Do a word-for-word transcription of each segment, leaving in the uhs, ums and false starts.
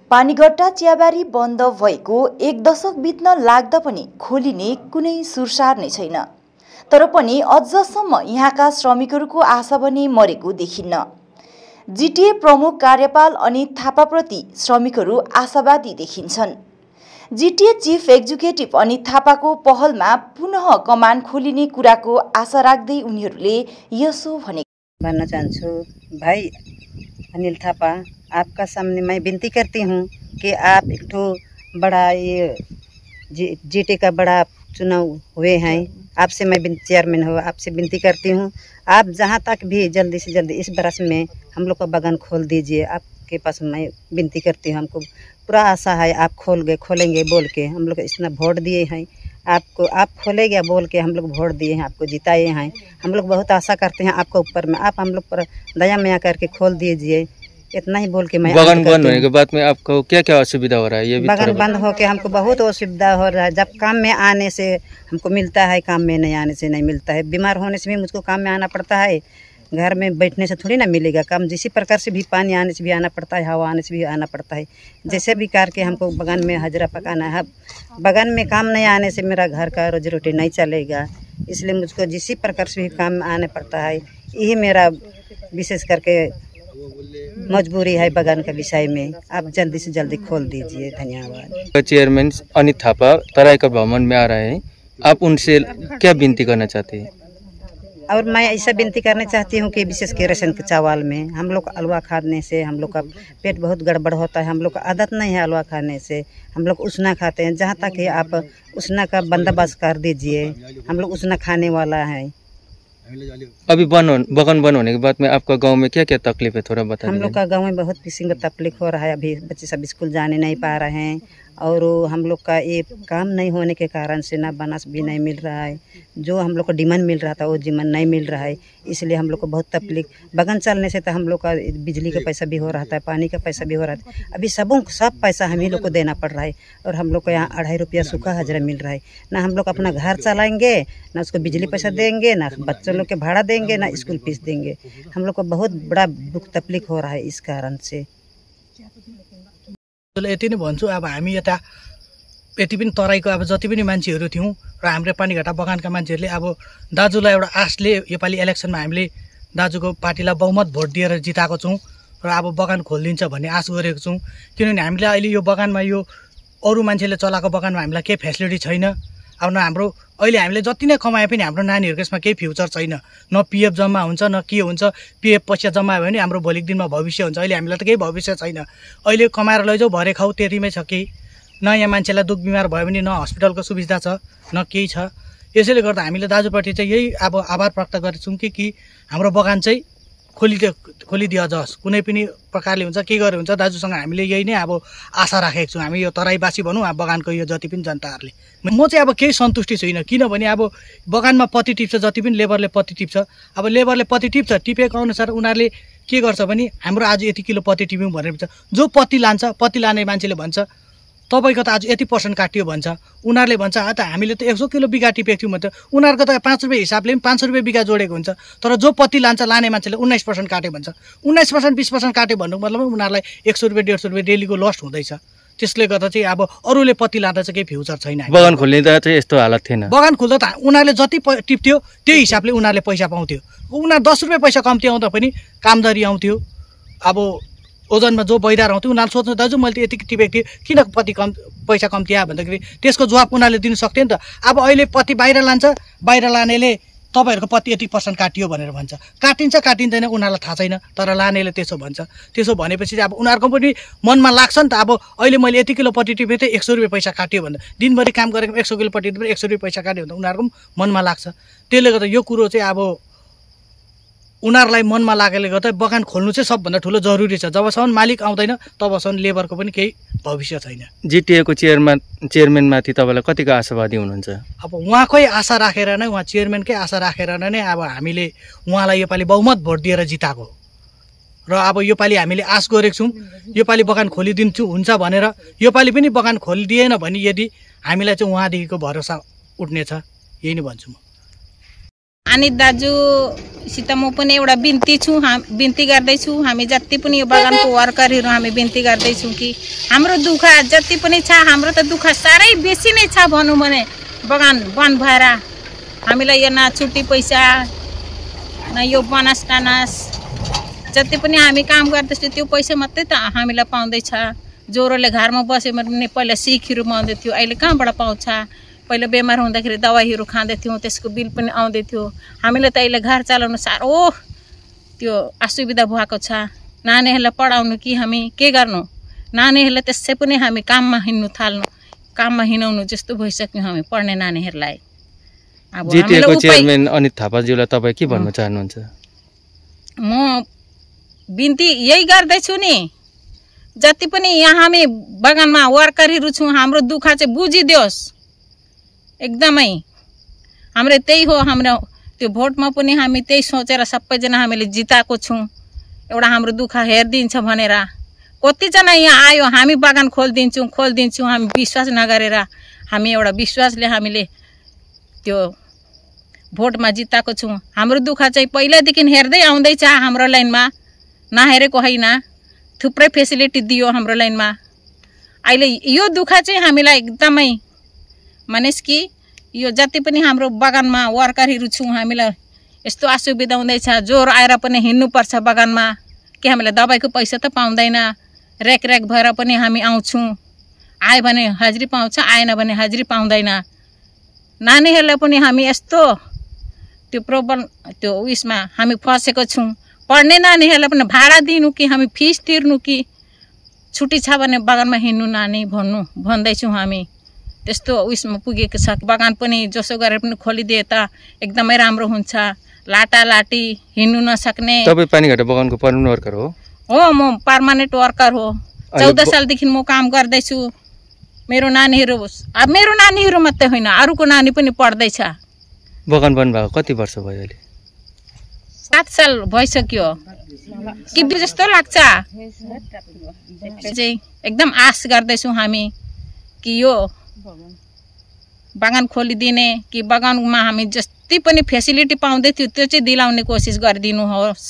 पानीगट्टा चियाबारी बन्द भएको एक दशक बित्न लाग्दा पनि खोलिने कुनै सुरसार नै छैन। तर पनि अझसम्म यहाँका श्रमिकहरूको आशा भने मरेको देखिन्न। जिटिए प्रमुख कार्यपाल अनित थापाप्रति श्रमिकहरू आशावादी देखिन्छन्। जिटिए चिफ एक्जिक्युटिभ अनित थापाको पहलमा पुनः कमान खोलिने कुराको आशा राख्दै उनीहरूले यसो भने भन्न चाहन्छु, भाई अनिल थापा, आपका सामने मैं विनती करती हूँ कि आप एक तो बड़ा ये जीटी का बड़ा चुनाव हुए हैं, आपसे मैं चेयरमैन हो आपसे विनती करती हूँ, आप जहाँ तक भी जल्दी से जल्दी इस बरस में हम लोग का बगान खोल दीजिए। आपके पास मैं विनती करती हूँ, हमको पूरा आशा है आप खोल गए खोलेंगे बोल के हम लोग इतना वोट दिए हैं आपको, आप खोलेगा बोल के हम लोग वोट दिए हैं, आपको जिताए हैं। हम लोग बहुत आशा करते हैं आपके ऊपर में, आप हम लोग पर दया मया करके खोल दीजिए। इतना ही बोल के मैं बगान बंद होने के बाद में आपको क्या क्या असुविधा हो रहा है? ये भी बगान बंद हो के हमको बहुत असुविधा हो रहा है। जब काम में आने से हमको मिलता है, काम में नहीं आने से नहीं मिलता है। बीमार होने से भी मुझको काम में आना पड़ता है, घर में बैठने से थोड़ी ना मिलेगा काम। जिसी प्रकार से भी पानी आने से भी आना पड़ता है, हवा आने से भी आना पड़ता है। जैसे भी करके हमको बगान में हाजिरा पकाना है। बगान में काम नहीं आने से मेरा घर का रोजी रोटी नहीं चलेगा, इसलिए मुझको जिसी प्रकार से भी काम आना पड़ता है। यही मेरा विशेष करके मजबूरी है बगान के विषय में, आप जल्दी से जल्दी खोल दीजिए। धन्यवाद। चेयरमैन अनित थापा तराई का भ्रमण में आ रहे हैं, आप उनसे क्या विनती करना चाहते हैं? और मैं ऐसा विनती करना चाहती हूँ कि विशेष के रेशन के चावल में हम लोग हलवा खाने से हम लोग का पेट बहुत गड़बड़ होता है। हम लोग का आदत नहीं है हलवा खाने से, हम लोग उसना खाते हैं। जहाँ तक है आप उसना का बंदोबस्त कर दीजिए, हम लोग उसना खाने वाला है। अभी बन बगान बंद होने के बाद में आपका गांव में क्या क्या तकलीफ है, थोड़ा बता। हम लोग का गांव में बहुत किस्म का तकलीफ हो रहा है। अभी बच्चे सब स्कूल जाने नहीं पा रहे हैं, और हम लोग का ये काम नहीं होने के कारण से ना बोनस भी नहीं मिल रहा है। जो हम लोग को डिमांड मिल रहा था वो डिमांड नहीं मिल रहा है, इसलिए हम लोग को बहुत तकलीफ। बगान चलने से तो हम लोग का बिजली का पैसा भी हो रहा था, पानी का पैसा भी हो रहा था। अभी सबों सब पैसा हम ही लोग को देना पड़ रहा है, और हम लोग को यहाँ अढ़ाई रुपया सूखा हाजिरा मिल रहा है। ना हम लोग अपना घर चलाएंगे, ना उसको बिजली पैसा देंगे, ना बच्चों लोग के भाड़ा देंगे, ना स्कूल फीस देंगे। हम लोग को बहुत बड़ा दुख तकलीफ हो रहा है इस कारण से। यति नै भन्छु, अब हामी यता यति पनि तराईको अब जति पनि मान्छेहरू थियौँ र हाम्रो पानीघट्टा बगानका मान्छेहरूले अब दाजुलाई एउटा आशले योपालि इलेक्सनमा हामीले दाजुको पार्टीलाई बहुमत भोट दिएर जिताएको छौँ र अब बगान खोलिदिन्छ भन्ने आश गरेको छौँ। किनभने हामीले अहिले यो बगानमा यो अरू मान्छेले चलाएको बगानमा हामीलाई केही फेसिलिटी छैन। अब न हाम्रो अहिले हामीले जति नै कमाए पनि हाम्रो नानीहरूको यसमा केही फ्युचर छैन। न पिएफ जम्मा हुन्छ न के हुन्छ। पिएफ पैसा जम्मा भयो भने हाम्रो भोलिको दिनमा भविष्य हुन्छ। अहिले हामीलाई त केही भविष्य छैन। अहिले कमाएर लैजाऊ भरे खाऊ त्यतिमै छ। केही न यहाँ मान्छेलाई दुख बिमार भयो भने न हस्पिटलको सुविधा छ न केही छ। यसैले गर्दा हामीले दाजुपट्टि चाहिँ यही अब आभार प्रकट गरेछौँ कि कि हाम्रो बगान चाहिँ खोलिदियो खोलिदियो जस कुनै पनि प्रकारले हुन्छ के गरे हुन्छ। दाजुसँग हामीले यही नै अब आशा राखेको छौँ। हामी यो तराईवासी भनौँ, अब बगानको यो जति पनि जनताहरूले। म चाहिँ अब केही सन्तुष्टि छुइनँ, किनभने अब बगानमा पत्ती टिप्छ, जति पनि लेबरले पत्ती टिप्छ। अब लेबरले पत्ती टिप्छ, टिपेको अनुसार उनीहरूले के गर्छ भने हाम्रो आज यति किलो पत्ती टिप्यौँ भनेर भन्छ। जो पत्ती लान्छ, पत्ती लाने मान्छेले भन्छ तपाईँको त आज यति पर्सेन्ट काटियो भन्छ। उनीहरूले भन्छ त हामीले त एक सौ किलो बिघा टिपेको थियौँ भन्छ। उनीहरूको त पाँच रुपियाँ हिसाबले पनि पाँच सौ रुपियाँ बिघा जोडेको हुन्छ। तर जो पत्ती लान्छ लाने मान्छेले उन्नाइस पर्सेन्ट काट्यो भन्छ। उन्नाइस पर्सेन्ट बिस पर्सेन्ट काट्यो भन्नुको मतलब उनीहरूलाई एक सौ रुपियाँ डेढ सौ रुपियाँ डेलीको लस्ट हुँदैछ। त्यसले गर्दा चाहिँ अब अरूले पत्ती लाँदा चाहिँ केही फ्युचर छैन। बगान खोल्दा चाहिँ यस्तो हालत थिएन। बगान खोल्दा त उनीहरूले जति टिप्थ्यो त्यही हिसाबले उनीहरूले पैसा पाउँथ्यो। उनीहरू दस रुपियाँ पैसा कम्ती आउँदा पनि कामदारी आउँथ्यो। अब ओजनमा जो बैदार आउँथ्यो उनीहरूले सोच्नु दाजु मैले त यति टिपेको थिएँ, किन पत्ती कम पैसा कम्ती आयो भन्दाखेरि त्यसको जवाब उनीहरूले दिनु सक्थ्यो नि त। अब अहिले पत्ती बाहिर लान्छ, बाहिर लानेले तपाईँहरूको पत्ती यति पर्सेन्ट काटियो भनेर भन्छ। काटिन्छ काटिँदैन उनीहरूलाई थाहा छैन, तर लानेले त्यसो भन्छ। त्यसो भनेपछि चाहिँ अब उनीहरूको पनि मनमा लाग्छ नि त। अब अहिले मैले यति किलो पत्ती टिपेको थिएँ, एक सौ रुपियाँ पैसा काट्यो भन्दा दिनभरि काम गरेको एक सौ किलो पत्ती टिपेर एक सौ रुपियाँ पैसा काट्यो भन्दा उनीहरूको पनि मनमा लाग्छ। त्यसले गर्दा यो कुरो चाहिँ अब उनीहरूलाई मनमा लागेले गर्दा बगान खोल्नु चाहिँ सबभन्दा ठुलो जरुरी छ। जबसम्म मालिक आउँदैन तबसम्म लेबरको पनि केही भविष्य छैन। जिटिएको चेयरम्यान चेयरम्यानमाथि तपाईँलाई कतिको आशावादी हुनुहुन्छ? अब उहाँकै आशा राखेर नै, उहाँ चेयरम्यानकै आशा राखेर नै अब हामीले उहाँलाई योपालि बहुमत भोट दिएर जिताएको र अब योपालि हामीले आश गरेको छौँ योपालि बगान खोलिदिन्छु हुन्छ भनेर। योपालि पनि बगान खोलिदिएन भने यदि हामीलाई चाहिँ उहाँदेखिको भरोसा उठ्नेछ, यही नै भन्छु म। अनि दाजुसित म पनि एउटा बिन्ती छु बिन्ती गर्दैछु हामी जति पनि यो बगानको वर्करहरू हामी बिन्ती गर्दैछौँ कि हाम्रो दुःख जति पनि छ हाम्रो त दुःख साह्रै बेसी नै छ भनौँ भने बगान बन्द भएर हामीलाई यो न छुट्टी पैसा न यो बोनस टानस जति पनि हामी काम गर्दैछौँ त्यो पैसा मात्रै त हामीलाई पाउँदैछ। ज्वरोले घरमा बस्यो भने पहिला सिखहरू पाउँदै थियो अहिले कहाँबाट पाउँछ। पहिला बिमार हुँदाखेरि दबाईहरू खाँदै थियौँ त्यसको बिल पनि आउँदै थियो। हामीलाई त अहिले घर चलाउनु साह्रो त्यो असुविधा भएको छ। नानीहरूलाई पढाउनु कि हामी के गर्नु नानीहरूलाई त्यसै पनि हामी काममा हिँड्नु थाल्नु काममा हिँडाउनु जस्तो भइसक्यो हामी पढ्ने नानीहरूलाई। अब जिटिएको चेयरम्यान अनित थापाज्यूलाई तपाईँ के भन्न चाहनुहुन्छ? म बिन्ती यही गर्दैछु नि जति पनि यहाँ हामी बगानमा वर्करहरू छौँ हाम्रो दुःख चाहिँ बुझिदियोस् एकदमै। हाम्रो त्यही हो हाम्रो त्यो भोटमा पनि हामी त्यही सोचेर सबैजना हामीले जिताएको छौँ एउटा हाम्रो दुःख हेरिदिन्छ भनेर। कतिजना यहाँ आयो हामी बगान खोलिदिन्छौँ खोलिदिन्छौँ हामी विश्वास नगरेर हामी एउटा विश्वासले हामीले त्यो भोटमा जिताएको छौँ। हाम्रो दुःख चाहिँ पहिलादेखि हेर्दै आउँदैछ हाम्रो लाइनमा नहेरेको होइन। थुप्रै फेसिलिटी दियो हाम्रो लाइनमा अहिले यो दुःख चाहिँ हामीलाई एकदमै मानिस कि यो जति पनि हाम्रो बगानमा वर्करहरू छौँ हामीलाई यस्तो असुविधा हुँदैछ। ज्वरो आएर पनि हिँड्नुपर्छ बगानमा कि हामीलाई दबाईको पैसा त पाउँदैन। रेक रेक भएर पनि हामी आउँछौँ आयो भने हाजिरी पाउँछ आएन भने हाजिरी पाउँदैन। नानीहरूलाई पनि हामी यस्तो त्यो प्रब्लम त्यो उयसमा हामी फसेको छौँ। पढ्ने नानीहरूलाई पनि भाडा दिनु कि हामी फिस तिर्नु कि छुट्टी छ भने बगानमा हिँड्नु नानी भन्नु भन्दैछौँ हामी त्यस्तो उयसमा पुगेको छ। बगान पनि जसो गरेर पनि खोलिदिए त एकदमै राम्रो हुन्छ। लाटा लाटी हिँड्नु नसक्ने। तपाईँ पानीघाटा बगानको पर्मानेन्ट वर्कर हो? हो म पर्मानेन्ट वर्कर हो। चौध सालदेखि म काम गर्दैछु। मेरो नानीहरू अब मेरो नानीहरू मात्रै होइन अरूको नानी पनि पढ्दैछ। बगान बन्द भएको कति वर्ष भयो अहिले? सात साल भइसक्यो कि जस्तो लाग्छ। चाहिँ एकदम आश गर्दैछौँ हामी कि यो बगान खोलिदिने कि बगानमा हामी जति पनि फेसिलिटी पाउँदै थियो त्यो चाहिँ दिलाउने कोसिस गरिदिनुहोस्।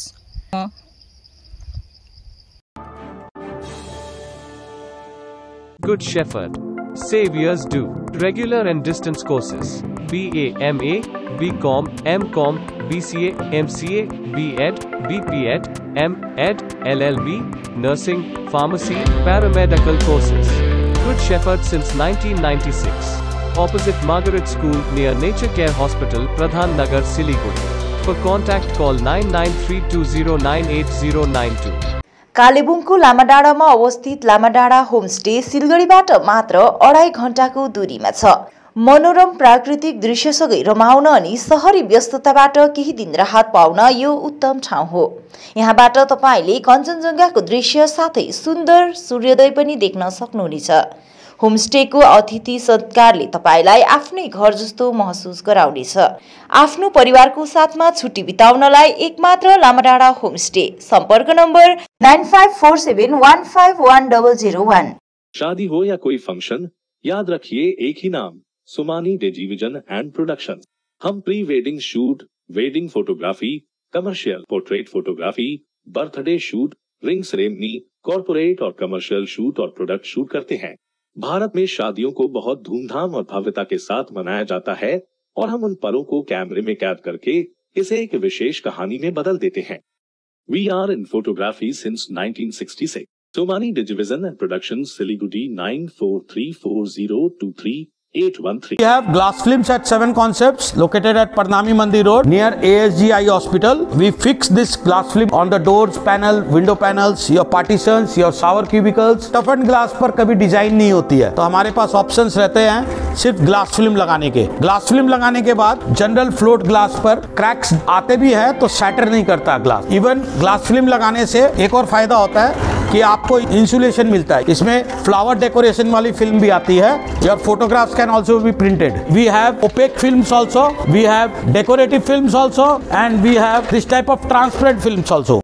Good Shepherd. Saviors do. Regular and distance courses. B A M A, B Com, M Com, B C A, M C A, B Ed, B P Ed, M Ed, L L B, Nursing, Pharmacy, Paramedical courses. Good Shepherd since nineteen ninety-six. Opposite Margaret School near Nature Care Hospital, Pradhan Nagar, Siliguri. For contact call nine nine three two zero nine eight zero nine two. कालेबुङको लामाडाँडामा अवस्थित लामाडाँडा homestay सिलगढीबाट मात्र अढाई घण्टाको दूरीमा छ। मनोरम प्राकृतिक दृश्यसँगै रमाउन अनि शहरी व्यस्तताबाट केही दिन राहत पाउन यो उत्तम ठाउँ हो। यहाँबाट तपाईले कञ्चनजङ्घाको दृश्य साथै सुन्दर सूर्योदय पनि देख्न सक्नुहुनेछ। होमस्टेको अतिथि सत्कारले तपाईलाई आफ्नै घर जस्तो महसुस गराउनेछ। आफ्नो परिवारको साथमा छुट्टी बिताउनलाई एकमात्र लामाडाँडा होमस्टे। संपर्क number nine five four seven one five one double zero one. शादी हो या कोई फंक्शन, याद रखिए एक ही नाम, सुमानी डिजिविजन एंड प्रोडक्शन। हम pre wedding shoot, wedding photography, commercial portrait photography, birthday shoot, ring ceremony, corporate और कमर्शियल शूट और प्रोडक्ट शूट करते हैं। भारत में शादियों को बहुत धूमधाम और भव्यता के साथ मनाया जाता है और हम उन पलों को कैमरे में कैद करके इसे एक विशेष कहानी में बदल देते हैं। We are in photography since nineteen sixty six. Somani Digivision and production, Siliguri nine four three four zero two three eight one three. We have glass films at seven concepts located at Parnami Mandi Road near A S G I Hospital. We fix this glass film on the doors, panel, window panels, your partitions, your shower cubicles. Tough and glass पर कभी design नहीं होती है तो हमारे pass options रहते हैं सिर्फ ग्लास फिल्म लगाने के। ग्लास फिल्म लगाने के बाद जनरल फ्लोट ग्लास पर क्रैक्स आते भी है तो शैटर नहीं करता ग्लास। इवन ग्लास फिल्म लगाने से एक और फायदा होता है कि आपको इंसुलेशन मिलता है। इसमें फ्लावर डेकोरेशन वाली फिल्म भी आती है। Your photographs can also be printed. We have opaque films also, we have decorative films also, and we have this type of transparent films also.